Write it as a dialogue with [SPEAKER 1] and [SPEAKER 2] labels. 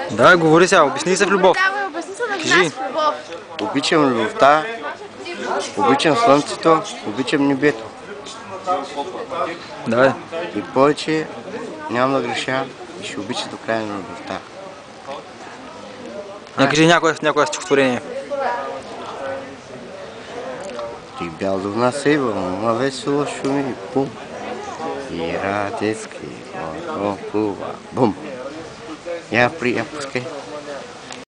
[SPEAKER 1] Да, говори сега, обясни се в любов.
[SPEAKER 2] Давай, обясни се на
[SPEAKER 1] Кажи.
[SPEAKER 2] нас в любов.
[SPEAKER 3] Обичам любовта, обичам слънцето, обичам небето.
[SPEAKER 1] Да.
[SPEAKER 3] И повече няма да греша и ще обича до края на любовта.
[SPEAKER 1] Кажи някое стихотворение.
[SPEAKER 3] Ти бял до нас ма весело шуми, бум. И радецки, хува, бум. Я пускай.